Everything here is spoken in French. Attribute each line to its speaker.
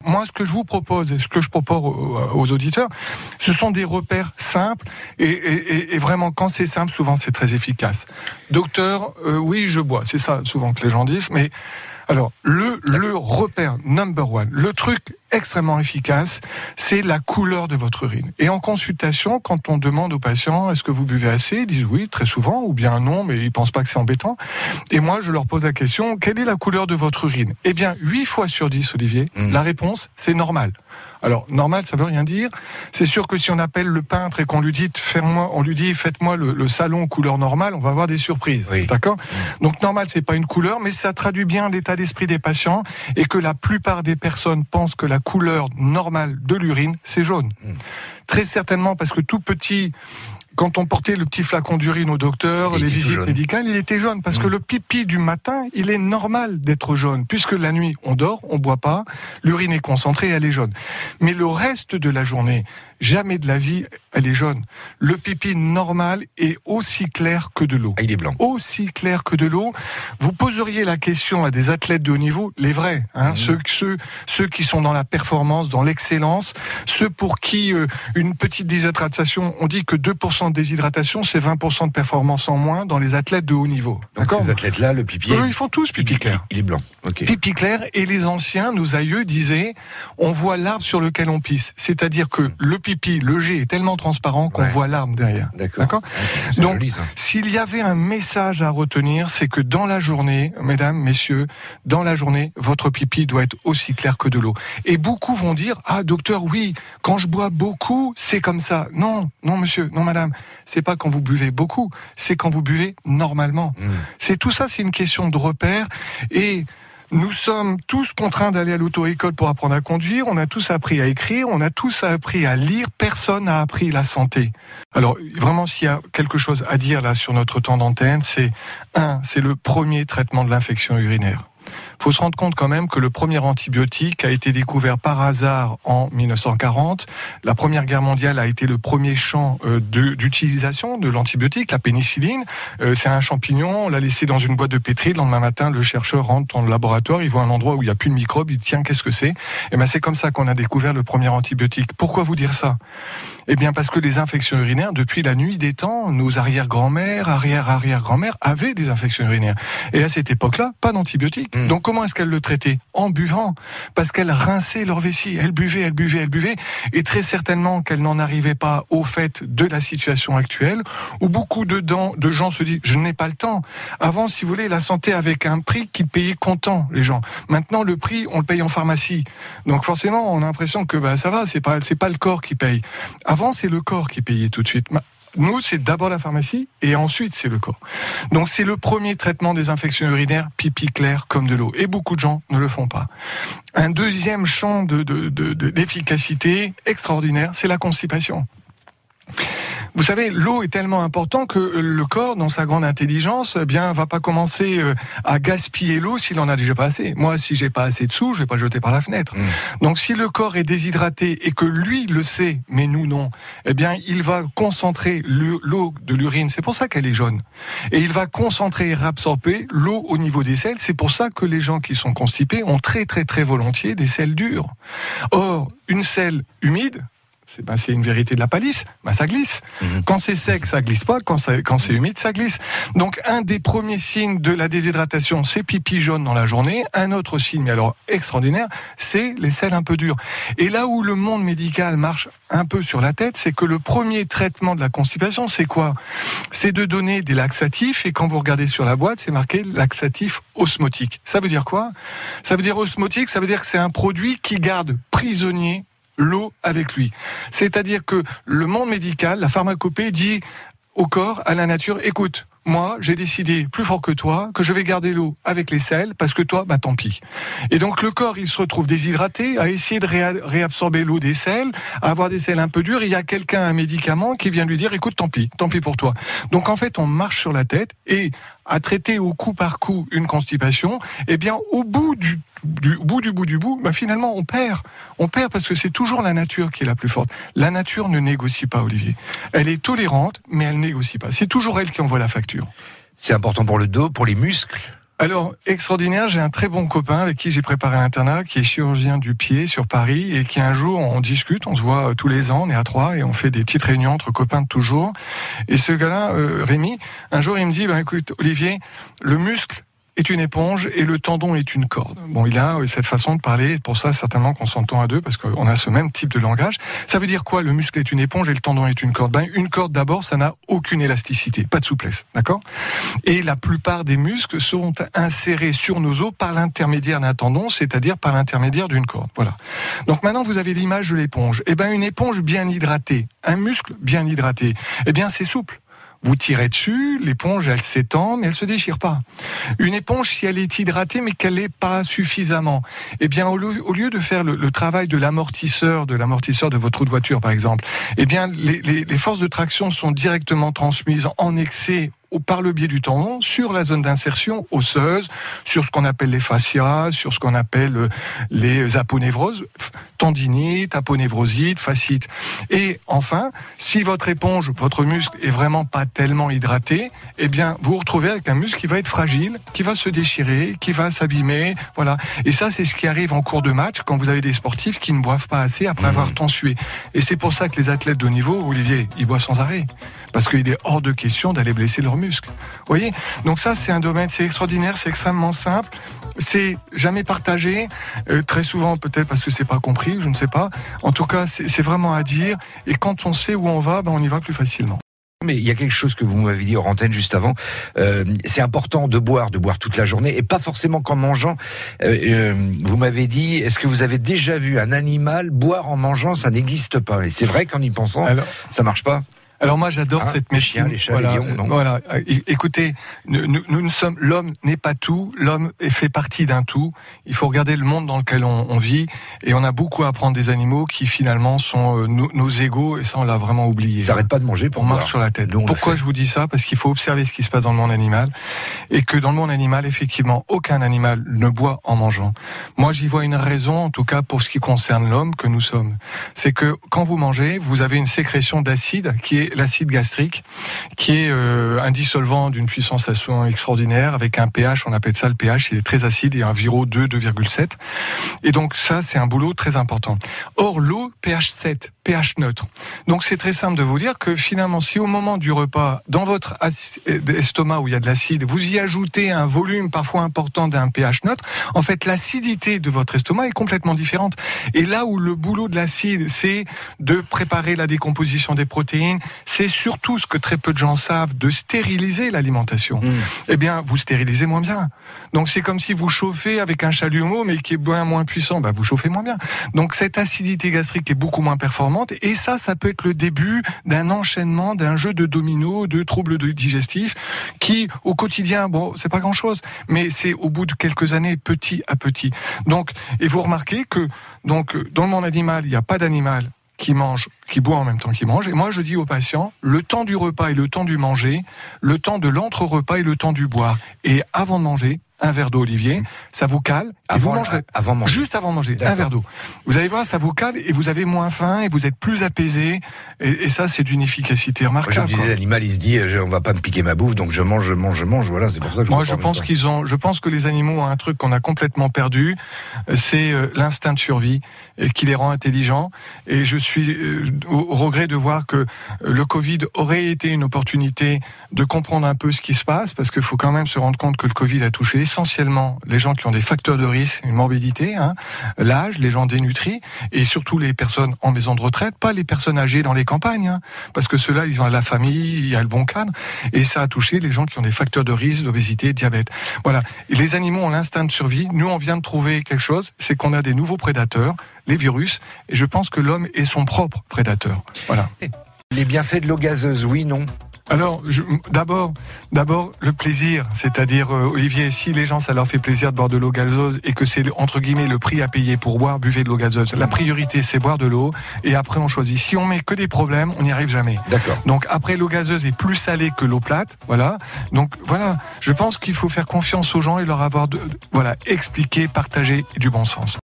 Speaker 1: moi, ce que je vous propose et ce que je propose aux auditeurs, ce sont des repères simples et vraiment, quand c'est simple, souvent c'est très efficace. Docteur, oui, je bois. C'est ça souvent que les gens disent, mais alors, le repère number one, le truc extrêmement efficace, c'est la couleur de votre urine. Et en consultation, quand on demande aux patients, est-ce que vous buvez assez? Ils disent oui, très souvent, ou bien non, mais ils pensent pas que c'est embêtant. Et moi, je leur pose la question, quelle est la couleur de votre urine? Eh bien, 8 fois sur 10, Olivier, la réponse, c'est normal. Alors, normal, ça veut rien dire. C'est sûr que si on appelle le peintre et qu'on lui dit, faites-moi le salon couleur normale, on va avoir des surprises. Oui. D'accord? Donc, normal, c'est pas une couleur, mais ça traduit bien l'état d'esprit des patients et que la plupart des personnes pensent que la couleur normale de l'urine, c'est jaune. Très certainement parce que tout petit, quand on portait le petit flacon d'urine au docteur, les visites médicales, il était jaune. Parce que le pipi du matin, il est normal d'être jaune. Puisque la nuit, on dort, on boit pas, l'urine est concentrée, elle est jaune. Mais le reste de la journée, jamais de la vie, elle est jaune. Le pipi normal est aussi clair que de l'eau.
Speaker 2: Ah, il est blanc.
Speaker 1: Aussi clair que de l'eau. Vous poseriez la question à des athlètes de haut niveau, les vrais, ceux qui sont dans la performance, dans l'excellence, ceux pour qui une petite déshydratation, on dit que 2% de déshydratation, c'est 20% de performance en moins dans les athlètes de haut niveau.
Speaker 2: D'accord ? Ces athlètes-là, le pipi...
Speaker 1: Eux, ils font tous pipi clair.
Speaker 2: Il est blanc. Okay.
Speaker 1: Pipi clair, et les anciens, nos aïeux, disaient, on voit l'arbre sur lequel on pisse. C'est-à-dire que le pipi, le jet est tellement transparent qu'on voit l'arbre derrière.
Speaker 2: D'accord.
Speaker 1: Donc,
Speaker 2: joli,
Speaker 1: s'il y avait un message à retenir, c'est que dans la journée, mesdames, messieurs, dans la journée, votre pipi doit être aussi clair que de l'eau. Et beaucoup vont dire, ah, docteur, oui, quand je bois beaucoup, c'est comme ça. Non, monsieur, non, madame. C'est pas quand vous buvez beaucoup, c'est quand vous buvez normalement. C'est tout ça, c'est une question de repère. Et nous sommes tous contraints d'aller à l'auto-école pour apprendre à conduire, on a tous appris à écrire, on a tous appris à lire, personne n'a appris la santé. Alors, vraiment, s'il y a quelque chose à dire là sur notre temps d'antenne, c'est le premier traitement de l'infection urinaire. Il faut se rendre compte quand même que le premier antibiotique a été découvert par hasard en 1940. La Première Guerre mondiale a été le premier champ d'utilisation de l'antibiotique, la pénicilline. C'est un champignon, on l'a laissé dans une boîte de pétri. Le lendemain matin, le chercheur rentre dans le laboratoire, il voit un endroit où il n'y a plus de microbes, il dit tiens, qu'est-ce que c'est ? Et ben c'est comme ça qu'on a découvert le premier antibiotique. Pourquoi vous dire ça ? Eh bien parce que les infections urinaires, depuis la nuit des temps, nos arrière-grand-mères, arrière-arrière-grand-mères avaient des infections urinaires. Et à cette époque-là, pas d'antibiotiques. Donc comment est-ce qu'elles le traitaient ? En buvant. Parce qu'elles rinçaient leur vessie. Elles buvaient. Et très certainement qu'elles n'en arrivaient pas au fait de la situation actuelle, où beaucoup de gens se disent, je n'ai pas le temps. Avant, si vous voulez, la santé avait un prix qu'ils payaient comptant, les gens. Maintenant, le prix, on le paye en pharmacie. Donc forcément, on a l'impression que ça va, c'est pas le corps qui paye. Avant, c'est le corps qui payait tout de suite. Nous, c'est d'abord la pharmacie et ensuite, c'est le corps. Donc, c'est le premier traitement des infections urinaires, pipi clair comme de l'eau. Et beaucoup de gens ne le font pas. Un deuxième champ d'efficacité extraordinaire, c'est la constipation. Vous savez, l'eau est tellement importante que le corps, dans sa grande intelligence, va pas commencer à gaspiller l'eau s'il en a déjà pas assez. Moi, si j'ai pas assez de sous, je vais pas jeter par la fenêtre. Donc, si le corps est déshydraté et que lui le sait, mais nous non, il va concentrer l'eau de l'urine. C'est pour ça qu'elle est jaune. Et il va concentrer et réabsorber l'eau au niveau des selles. C'est pour ça que les gens qui sont constipés ont très, très, très volontiers des selles dures. Or, une selle humide, c'est une vérité de la palisse, ça glisse. Quand c'est sec, ça glisse pas. Quand c'est humide, ça glisse. Donc, un des premiers signes de la déshydratation, c'est pipi jaune dans la journée. Un autre signe, mais alors extraordinaire, c'est les selles un peu dures. Et là où le monde médical marche un peu sur la tête, c'est que le premier traitement de la constipation, c'est quoi ? C'est de donner des laxatifs. Et quand vous regardez sur la boîte, c'est marqué laxatif osmotique. Ça veut dire quoi ? Ça veut dire osmotique, ça veut dire que c'est un produit qui garde prisonnier l'eau avec lui. C'est-à-dire que le monde médical, la pharmacopée dit au corps, à la nature, écoute, moi, j'ai décidé, plus fort que toi, que je vais garder l'eau avec les sels, parce que toi, tant pis. Et donc, le corps, il se retrouve déshydraté, à essayer de réabsorber l'eau des sels, à avoir des sels un peu durs, il y a un médicament qui vient lui dire, écoute, tant pis pour toi. Donc, en fait, on marche sur la tête, et à traiter au coup par coup une constipation, au bout du bout, finalement, on perd. On perd parce que c'est toujours la nature qui est la plus forte. La nature ne négocie pas, Olivier. Elle est tolérante, mais elle négocie pas. C'est toujours elle qui envoie la facture.
Speaker 2: C'est important pour le dos, pour les muscles.
Speaker 1: Alors, extraordinaire, j'ai un très bon copain avec qui j'ai préparé l'internat, qui est chirurgien du pied sur Paris, et qui un jour, on discute, on se voit tous les ans, on est à 3, et on fait des petites réunions entre copains de toujours. Et ce gars-là, Rémi, un jour, il me dit, écoute, Olivier, le muscle est une éponge et le tendon est une corde. Bon, il a cette façon de parler, pour ça certainement qu'on s'entend à deux, parce qu'on a ce même type de langage. Ça veut dire quoi, le muscle est une éponge et le tendon est une corde? Une corde d'abord, ça n'a aucune élasticité, pas de souplesse, d'accord? Et la plupart des muscles sont insérés sur nos os par l'intermédiaire d'un tendon, c'est-à-dire par l'intermédiaire d'une corde. Voilà. Donc maintenant, vous avez l'image de l'éponge. Une éponge bien hydratée, un muscle bien hydraté, c'est souple. Vous tirez dessus, l'éponge, elle s'étend, mais elle se déchire pas. Une éponge, si elle est hydratée, mais qu'elle n'est pas suffisamment, au lieu de faire le travail de l'amortisseur de votre roue de voiture, par exemple, les forces de traction sont directement transmises en excès par le biais du tendon sur la zone d'insertion osseuse, sur ce qu'on appelle les fascias, sur ce qu'on appelle les aponevroses, tendinite, aponevrosite, fascite. Et enfin, si votre éponge, votre muscle est vraiment pas tellement hydraté, vous vous retrouvez avec un muscle qui va être fragile, qui va se déchirer, qui va s'abîmer, voilà. Et ça, c'est ce qui arrive en cours de match quand vous avez des sportifs qui ne boivent pas assez après avoir tant sué. Et c'est pour ça que les athlètes de haut niveau, Olivier, ils boivent sans arrêt. Parce qu'il est hors de question d'aller blesser leurs muscles. Vous voyez ? Donc ça, c'est un domaine, c'est extraordinaire, c'est extrêmement simple. C'est jamais partagé, très souvent peut-être parce que c'est pas compris, je ne sais pas. En tout cas, c'est vraiment à dire. Et quand on sait où on va, on y va plus facilement.
Speaker 2: Mais il y a quelque chose que vous m'avez dit hors antenne juste avant. C'est important de boire toute la journée et pas forcément qu'en mangeant. Vous m'avez dit, est-ce que vous avez déjà vu un animal boire en mangeant? Ça n'existe pas. Et c'est vrai qu'en y pensant, ça marche pas.
Speaker 1: Alors moi j'adore cette médecine.
Speaker 2: Les chiens, les chats, les lions, non.
Speaker 1: Voilà. Écoutez, nous sommes, l'homme n'est pas tout, l'homme fait partie d'un tout. Il faut regarder le monde dans lequel on vit, et on a beaucoup à apprendre des animaux qui finalement sont nos égaux, et ça on l'a vraiment oublié.
Speaker 2: Ils n'arrêtent pas de manger pour boire.
Speaker 1: On marche sur la tête. Pourquoi je vous dis ça? Parce qu'il faut observer ce qui se passe dans le monde animal, et que dans le monde animal, effectivement, aucun animal ne boit en mangeant. Moi j'y vois une raison, en tout cas pour ce qui concerne l'homme que nous sommes. C'est que quand vous mangez, vous avez une sécrétion d'acide qui est l'acide gastrique, qui est un dissolvant d'une puissance extraordinaire, avec un pH, on appelle ça le pH, il est très acide, et un Viro 2,7. Et donc ça, c'est un boulot très important. Or, l'eau, pH 7, pH neutre. Donc c'est très simple de vous dire que finalement, si au moment du repas, dans votre estomac où il y a de l'acide, vous y ajoutez un volume parfois important d'un pH neutre, en fait, l'acidité de votre estomac est complètement différente. Et là où le boulot de l'acide, c'est de préparer la décomposition des protéines, c'est surtout ce que très peu de gens savent, de stériliser l'alimentation. Vous stérilisez moins bien. Donc c'est comme si vous chauffez avec un chalumeau, mais qui est bien moins puissant, vous chauffez moins bien. Donc cette acidité gastrique est beaucoup moins performante, et ça peut être le début d'un enchaînement, d'un jeu de dominos, de troubles digestifs, qui au quotidien, c'est pas grand-chose, mais c'est au bout de quelques années, petit à petit. Donc, et vous remarquez que dans le monde animal, il n'y a pas d'animal qui boit en même temps qu'il mange. Et moi, je dis aux patients, le temps du repas et le temps du manger, le temps de l'entre-repas et le temps du boire. Et avant de manger, un verre d'eau, Olivier, ça vous cale. Et vous mangerez. Juste avant de manger, un verre d'eau. Vous allez voir, ça vous cale et vous avez moins faim et vous êtes plus apaisé. Et ça, c'est d'une efficacité remarquable.
Speaker 2: Moi, je me disais, l'animal, il se dit, on va pas me piquer ma bouffe, donc je mange. Voilà, c'est pour ça que
Speaker 1: je pense que les animaux ont un truc qu'on a complètement perdu. C'est l'instinct de survie qui les rend intelligents. Et je suis au regret de voir que le Covid aurait été une opportunité de comprendre un peu ce qui se passe, parce qu'il faut quand même se rendre compte que le Covid a touché essentiellement les gens qui ont des facteurs de risque, une morbidité, l'âge, les gens dénutris, et surtout les personnes en maison de retraite, pas les personnes âgées dans les campagnes, parce que ceux-là, ils ont la famille, il y a le bon cadre, et ça a touché les gens qui ont des facteurs de risque, d'obésité, de diabète. Voilà. Et les animaux ont l'instinct de survie. Nous, on vient de trouver quelque chose, c'est qu'on a des nouveaux prédateurs, les virus, et je pense que l'homme est son propre prédateur. Voilà.
Speaker 2: Les bienfaits de l'eau gazeuse, oui, non?
Speaker 1: Alors, d'abord, le plaisir, c'est-à-dire, Olivier, si les gens, ça leur fait plaisir de boire de l'eau gazeuse et que c'est, entre guillemets, le prix à payer pour boire, buvez de l'eau gazeuse. La priorité, c'est boire de l'eau, et après, on choisit. Si on met que des problèmes, on n'y arrive jamais.
Speaker 2: D'accord.
Speaker 1: Donc, après, l'eau gazeuse est plus salée que l'eau plate, voilà. Donc, voilà. Je pense qu'il faut faire confiance aux gens et leur avoir expliquer, partager du bon sens.